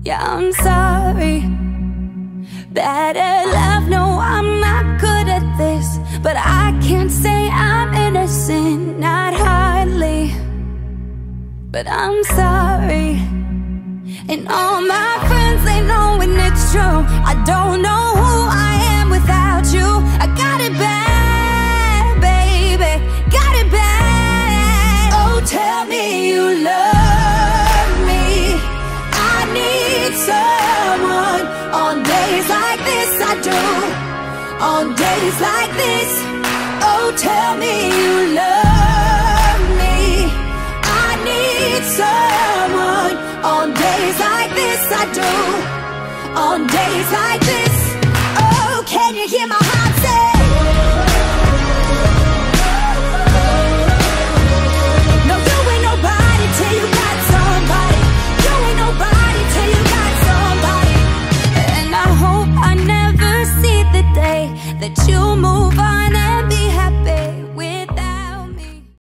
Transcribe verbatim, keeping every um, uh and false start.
Yeah, I'm sorry. Bad at love, no, I'm not good at this. But I can't say I'm innocent, not hardly. But I'm sorry. And all my friends, they know when it's true. I don't know who I am without you. I got it bad, baby, got it bad. Oh, tell me you love me. I need someone. On days like this I do. On days like this. Oh, tell me you love me. I need someone. On days like this I do. On days like this. Oh, can you hear my